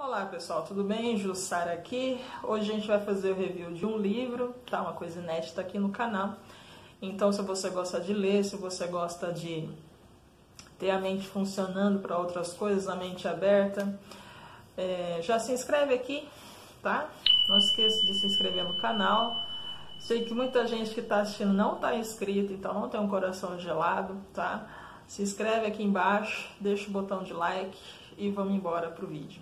Olá pessoal, tudo bem? Jussara aqui. Hoje a gente vai fazer o review de um livro, tá? Uma coisa inédita aqui no canal. Então, se você gosta de ler, se você gosta de ter a mente funcionando para outras coisas, a mente aberta, já se inscreve aqui, tá? Não esqueça de se inscrever no canal. Sei que muita gente que está assistindo não está inscrita, então não tem um coração gelado, tá? Se inscreve aqui embaixo, deixa o botão de like e vamos embora pro vídeo.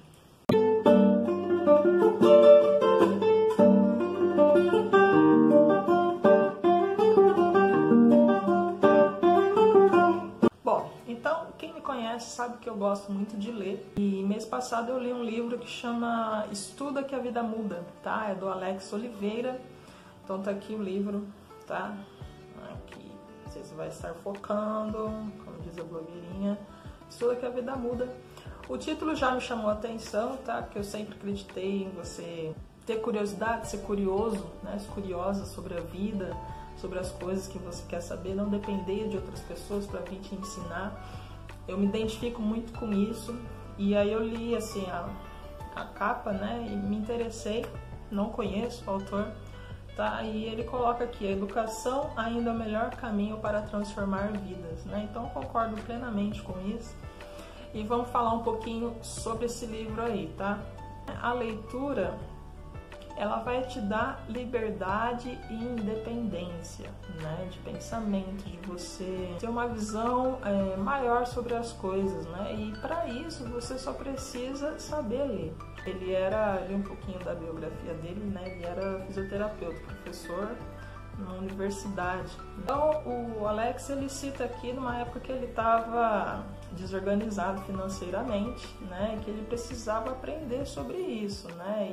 Bom, então quem me conhece sabe que eu gosto muito de ler. E mês passado eu li um livro que chama Estuda que a Vida Muda, tá? É do Alex Oliveira. Então tá aqui o livro, tá? Aqui, não sei se vai estar focando, como diz a blogueirinha. Estuda que a Vida Muda. O título já me chamou a atenção, tá? Porque eu sempre acreditei em você ter curiosidade, ser curioso, né? Ser curiosa sobre a vida, sobre as coisas que você quer saber, não depender de outras pessoas para vir te ensinar. Eu me identifico muito com isso e aí eu li assim a capa, né? E me interessei, não conheço o autor, tá? E ele coloca aqui: a educação ainda é o melhor caminho para transformar vidas, né? Então eu concordo plenamente com isso. E vamos falar um pouquinho sobre esse livro aí, tá? A leitura, ela vai te dar liberdade e independência, né? De pensamento, de você ter uma visão maior sobre as coisas, né? E para isso você só precisa saber ler. Ele li um pouquinho da biografia dele, né? Ele era fisioterapeuta, professor na universidade. Então o Alex, ele cita aqui numa época que ele estava desorganizado financeiramente, né, que ele precisava aprender sobre isso, né,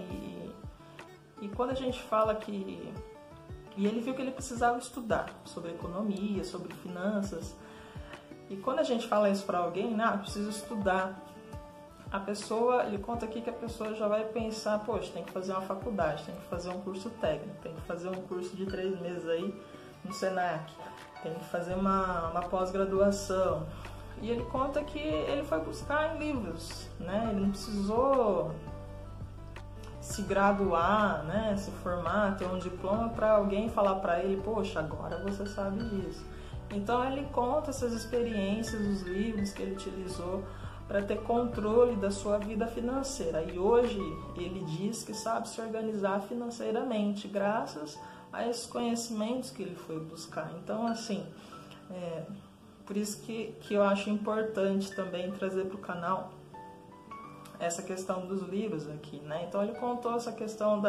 e quando a gente fala que... E ele viu que ele precisava estudar sobre economia, sobre finanças, e quando a gente fala isso para alguém, né, preciso estudar, a pessoa, ele conta aqui que a pessoa já vai pensar, poxa, tem que fazer uma faculdade, tem que fazer um curso técnico, tem que fazer um curso de 3 meses aí no Senac, tem que fazer uma pós-graduação. E ele conta que ele foi buscar em livros, né? Ele não precisou se graduar, né? Se formar, ter um diploma para alguém falar para ele, poxa, agora você sabe disso. Então ele conta essas experiências, os livros que ele utilizou para ter controle da sua vida financeira. E hoje ele diz que sabe se organizar financeiramente, graças a esses conhecimentos que ele foi buscar. Então, assim, por isso que eu acho importante também trazer para o canal essa questão dos livros aqui, né? Então ele contou essa questão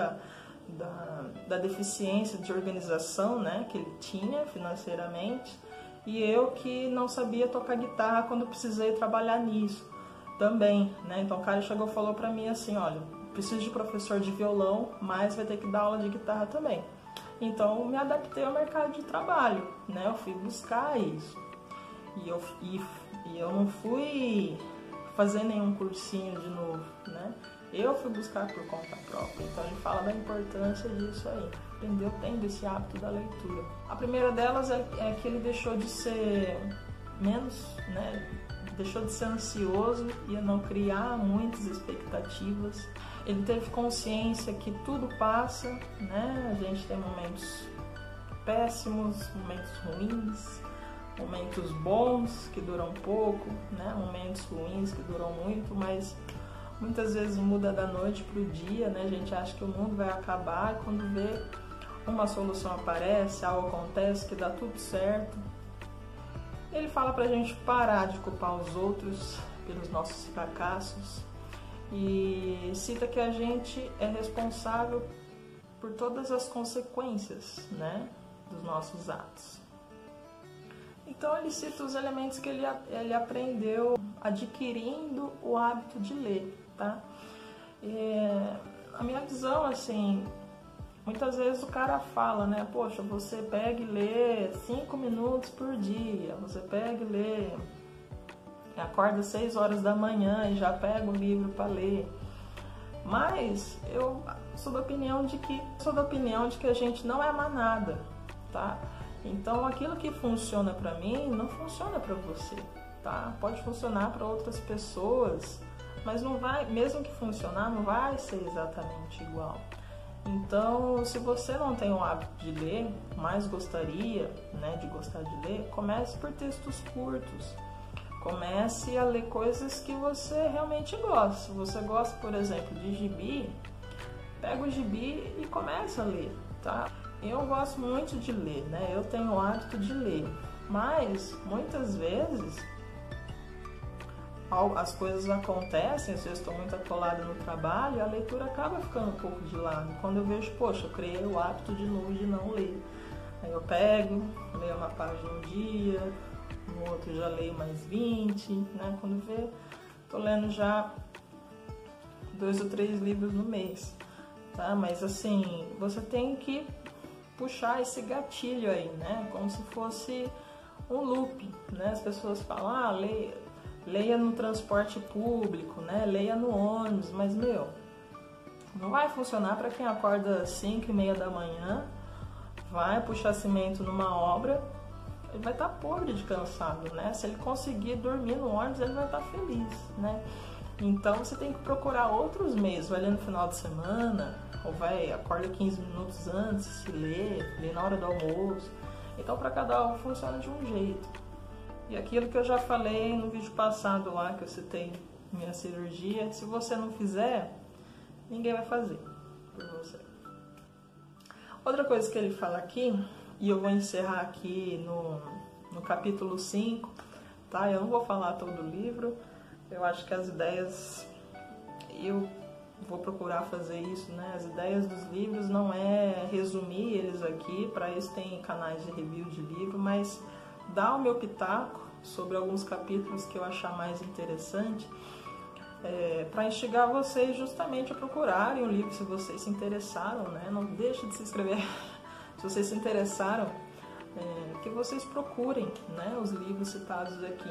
da deficiência de organização, né, que ele tinha financeiramente, e eu que não sabia tocar guitarra quando precisei trabalhar nisso também, né? Então o cara chegou e falou pra mim assim, olha, preciso de professor de violão, mas vai ter que dar aula de guitarra também. Então eu me adaptei ao mercado de trabalho, né? Eu fui buscar isso. E eu não fui fazer nenhum cursinho de novo, né? Eu fui buscar por conta própria. Então ele fala da importância disso aí, entendeu? Tendo esse hábito da leitura. A primeira delas é que ele deixou de ser menos, né? Deixou de ser ansioso e a não criar muitas expectativas. Ele teve consciência que tudo passa, né? A gente tem momentos péssimos, momentos ruins, momentos bons que duram pouco, né? Momentos ruins que duram muito, mas muitas vezes muda da noite para o dia, né? A gente acha que o mundo vai acabar e quando vê uma solução aparece, algo acontece que dá tudo certo. Ele fala pra gente parar de culpar os outros pelos nossos fracassos e cita que a gente é responsável por todas as consequências, né, dos nossos atos. Então ele cita os elementos que ele aprendeu adquirindo o hábito de ler, tá? A minha visão, assim, muitas vezes o cara fala, né, poxa, você pega e lê 5 minutos por dia, você pega e lê, acorda às 6 horas da manhã e já pega o livro para ler. Mas eu sou da opinião de que a gente não é manada, tá? Então aquilo que funciona para mim não funciona para você, tá? Pode funcionar para outras pessoas, mas não vai, mesmo que funcionar, não vai ser exatamente igual. Então, se você não tem o hábito de ler, mas gostaria, né, de gostar de ler, comece por textos curtos. Comece a ler coisas que você realmente gosta. Se você gosta, por exemplo, de gibi, pega o gibi e comece a ler, tá? Eu gosto muito de ler, né? Eu tenho o hábito de ler, mas muitas vezes as coisas acontecem, às vezes estou muito atolada no trabalho e a leitura acaba ficando um pouco de lado. Quando eu vejo, poxa, eu criei o hábito de novo de não ler. Aí eu pego, leio uma página um dia, no outro já leio mais 20, né? Quando vê, tô lendo já 2 ou 3 livros no mês, tá? Mas assim, você tem que puxar esse gatilho aí, né? Como se fosse um loop, né? As pessoas falam, leia no transporte público, né? Leia no ônibus, mas não vai funcionar para quem acorda às 5:30 da manhã, vai puxar cimento numa obra, ele vai estar podre de cansado, né? Se ele conseguir dormir no ônibus, ele vai estar feliz, né? Então você tem que procurar outros meios, vai ler no final de semana, ou acorda 15 minutos antes, lê na hora do almoço. Então para cada um funciona de um jeito. E aquilo que eu já falei no vídeo passado lá, que eu citei minha cirurgia, se você não fizer, ninguém vai fazer por você. Outra coisa que ele fala aqui, e eu vou encerrar aqui no capítulo 5, tá? Eu não vou falar todo o livro, eu acho que as ideias, eu vou procurar fazer isso, né? As ideias dos livros não é resumir eles aqui, para isso tem canais de review de livro, mas dar o meu pitaco sobre alguns capítulos que eu achar mais interessante, para instigar vocês justamente a procurarem o livro se vocês se interessaram, né? Não deixe de se inscrever se vocês se interessaram, que vocês procurem, né, os livros citados aqui.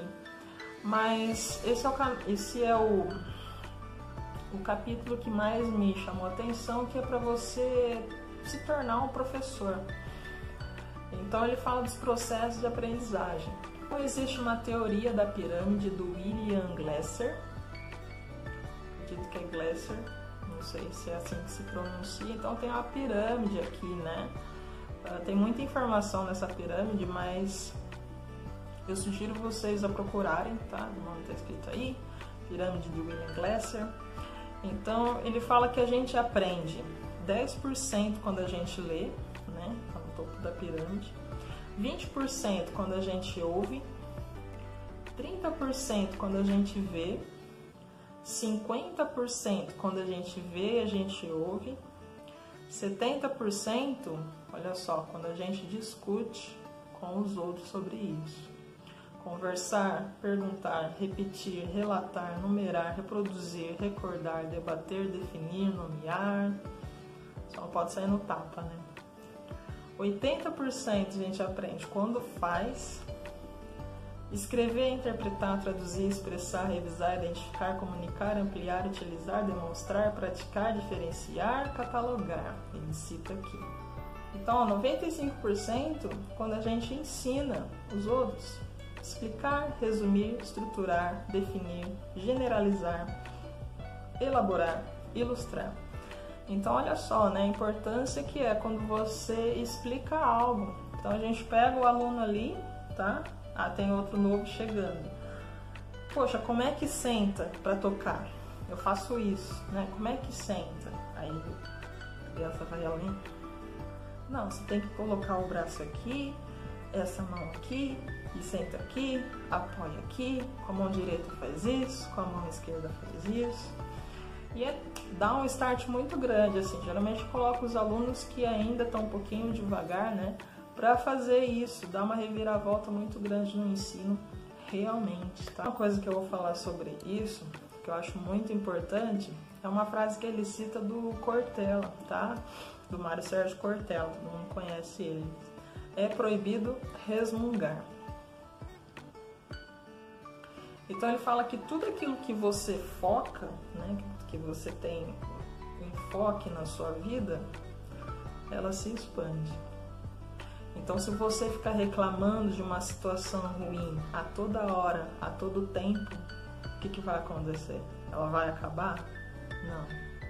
Mas esse é o capítulo que mais me chamou a atenção, que é para você se tornar um professor. Então ele fala dos processos de aprendizagem. Então, existe uma teoria da pirâmide do William Glasser, acredito que é Glasser, não sei se é assim que se pronuncia. Então tem uma pirâmide aqui, né? Tem muita informação nessa pirâmide, mas eu sugiro vocês a procurarem, tá? O nome está escrito aí, pirâmide de William Glasser. Então ele fala que a gente aprende 10% quando a gente lê, né? Tá no topo da pirâmide. 20% quando a gente ouve, 30% quando a gente vê, 50% quando a gente vê, a gente ouve, 70%, olha só, quando a gente discute com os outros sobre isso. Conversar, perguntar, repetir, relatar, numerar, reproduzir, recordar, debater, definir, nomear. Só não pode sair no tapa, né? 80% a gente aprende quando faz. Escrever, interpretar, traduzir, expressar, revisar, identificar, comunicar, ampliar, utilizar, demonstrar, praticar, diferenciar, catalogar. Ele cita aqui. Então, 95% quando a gente ensina os outros. Explicar, resumir, estruturar, definir, generalizar, elaborar, ilustrar. Então, olha só, né, a importância que é quando você explica algo. Então, a gente pega o aluno ali, tá? Ah, tem outro novo chegando. Poxa, como é que senta para tocar? Eu faço isso, né? Como é que senta? Aí a criança vai além. Não, você tem que colocar o braço aqui, essa mão aqui, e senta aqui, apoia aqui, com a mão direita faz isso, com a mão esquerda faz isso. E dá um start muito grande, assim, geralmente eu coloco os alunos que ainda estão um pouquinho devagar, né, para fazer isso, dá uma reviravolta muito grande no ensino, realmente, tá? Uma coisa que eu vou falar sobre isso, que eu acho muito importante, é uma frase que ele cita do Cortella, tá? Do Mário Sérgio Cortella, todo mundo conhece ele. É proibido resmungar. Então ele fala que tudo aquilo que você foca, né, que você tem enfoque na sua vida, ela se expande. Então se você ficar reclamando de uma situação ruim a toda hora, a todo tempo, o que vai acontecer? ela vai acabar? Não.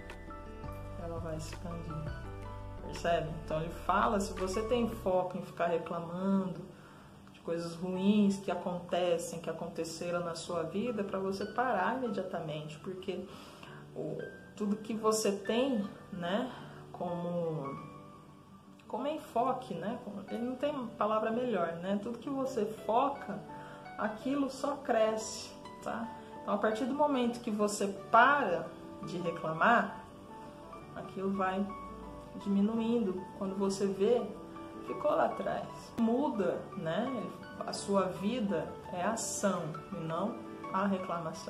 Ela vai se expandir. Percebe? Então ele fala, se você tem foco em ficar reclamando de coisas ruins que acontecem, que aconteceram na sua vida, para você parar imediatamente, porque tudo que você tem, né, como enfoque, né, ele não tem palavra melhor, né, tudo que você foca, aquilo só cresce, tá? Então a partir do momento que você para de reclamar, aquilo vai diminuindo, quando você vê, ficou lá atrás. Muda, né? A sua vida é ação e não a reclamação.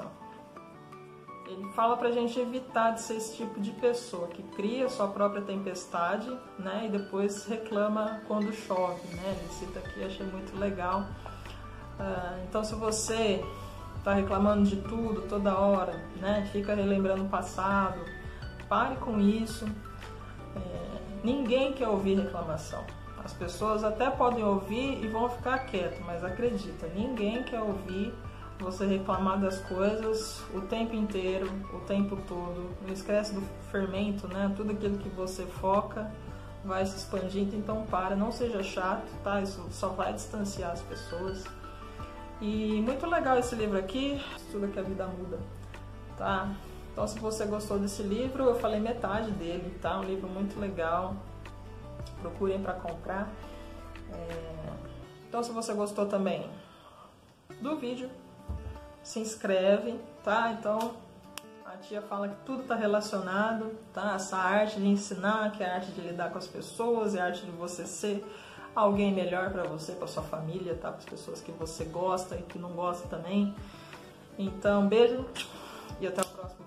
Ele fala pra gente evitar de ser esse tipo de pessoa que cria sua própria tempestade, né? E depois reclama quando chove, né? Ele cita aqui, achei muito legal. Então se você tá reclamando de tudo, toda hora, né? Fica relembrando o passado, pare com isso. Ninguém quer ouvir reclamação. As pessoas até podem ouvir e vão ficar quietos, mas acredita, ninguém quer ouvir você reclamar das coisas o tempo inteiro, o tempo todo. Não esquece do fermento, né? Tudo aquilo que você foca vai se expandindo, então para, não seja chato, tá? Isso só vai distanciar as pessoas. E muito legal esse livro aqui, Estuda que a Vida Muda, tá? Então, se você gostou desse livro, eu falei metade dele, tá? Um livro muito legal. Procurem para comprar. Então, se você gostou também do vídeo, se inscreve, tá? Então, a tia fala que tudo está relacionado, tá? Essa arte de ensinar, que é a arte de lidar com as pessoas, é a arte de você ser alguém melhor para você, para sua família, tá? Para as pessoas que você gosta e que não gosta também. Então, beijo e até o próximo vídeo.